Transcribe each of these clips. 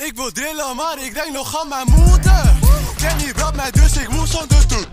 Ik wil drillen, maar ik denk nog aan mijn moeder. Kenny belt mij, dus ik moest anders doen.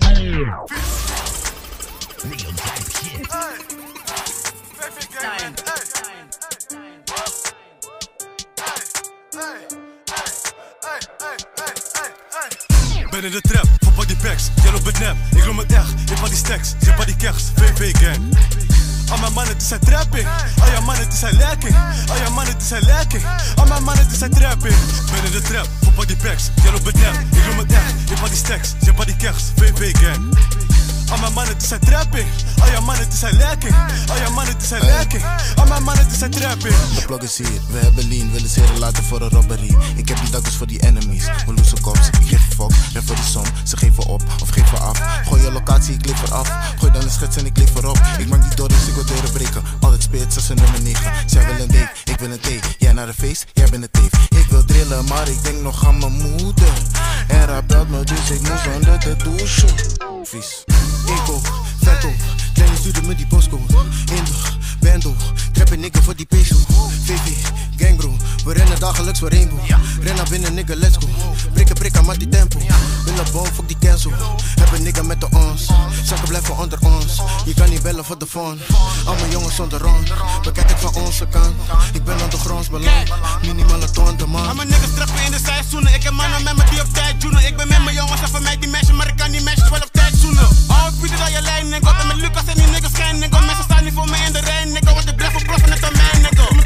Ben in de trap, voor body bags, jij loopt met nep. Ik loop met echt, ik vat die stacks, zit bij die keks, Sevengang. Al mijn mannen, het is een trapping. Al je mannen, het is een lekking. Al je mannen, het is een lekking. Al mijn mannen, het is een trapping. Ben in de trap, voor body bags, jij loopt met nep. Ik loop met echt, ik vat die stacks, zit bij die keks, Sevengang. Al mijn mannen, het is een trapping. Al je mannen, het is een lekking. Al je mannen, het is een lekking. Al mijn mannen, het is een trapping. De plug is hier, we hebben lean, willen zeren laten voor een robbery. Ik heb die dakkers voor die enemies, mijn loose kops, ik geef een fuck, ren voor die som, ze geven op of geven af. Gooi je locatie, ik lever af, gooi dan een schets en ik lever op. Ik maak die door, dus ik wil deuren breken, altijd speelt als een nummer 9. Zij wil een date, ik wil een thee, jij naar de feest, jij bent een teef. Ik wil drillen, maar ik denk nog aan mijn moeder. En rap belt me, dus ik moest onder de douche. Vies. Ik ook, vet ook, kleine stuurde me die postcode. Indo, bando, trappen nigga voor die peso. VV, gang bro, we rennen dagelijks voor rainbow. Ren naar binnen nigga, let's go. Prikken, maar die tempo. Wil naar boven, fuck die cancel. Heb een nigga met de ons, zakken blijven onder ons. Je kan niet bellen voor de phone. Al mijn jongens zonder rond, bekijk ik van onze kant. Ik ben aan de gronds beland, minimale toon de man. Al mijn niggas trappen in de seizoenen. Ik heb mannen met me die op tijd joenen. Ik ben met mijn jongens en van mij die meisjes, maar ik kan die meisjes wel op tijd zoenen. Oh, ik weet dat je lijn, nigga. Ben met Lucas en die niggas geen, nigga. Mensen staan niet voor mij in de rij, nigga. Want ik blijf opbluffen net aan mij, nigga. Ik moet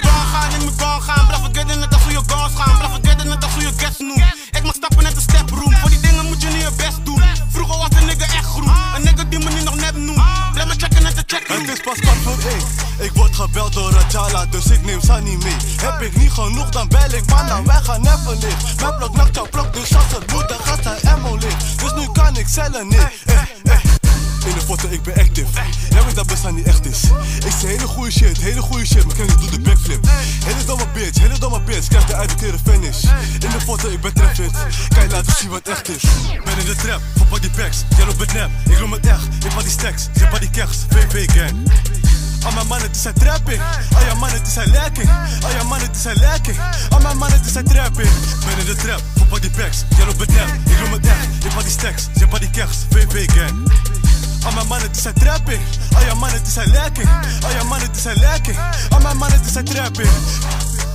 gaan, blijf vergeten net als hoe je guns gaan. Blijf vergeten net als hoe je guests noemt. Ik mag stappen net een step room. Voor die dingen moet je niet je best doen. Vroeger was de nigga echt groen. Een nigga die me niet nog net noemt. Blijf me checken net de check room. Het is pas kwart voor 1. Ik word gebeld door Rajala, dus ik neem Sunny mee. Heb ik niet genoeg, dan bel ik man, dan wij gaan even leeg. Mijn blok nakt jouw blok, dus als het moet, dan gaat hij ammo leeg. Dus nu kan ik zellen, nee. In de foto, ik ben active. Jij weet dat bestaan niet echt is. Ik zeg hele goede shit, maar Kenny doet de backflip. Hele domme bitch, krijg de uitgekeerde finish. In de foto, ik ben trapfit. Kan je laten zien wat echt is. Ben in de trap, voor body bags, jij loopt met nep. Ik loop met echt, ik vat die stacks, zit bij die keks, Sevengang. Al mijn mannen, het is een trapping. Al je mannen, het is een lekking. Al je mannen, het is een lekking. Al mijn mannen, het is een trapping. Ben in de trap, voor body bags, jij loopt met nep. Ik loop met echt, ik vat die stacks, zit bij die keks, Sevengang. Al mijn mannen, het is een trapping. Al je mannen, het is een lekking. Al je mannen, het is een lekking. Al mijn mannen, het is een trapping.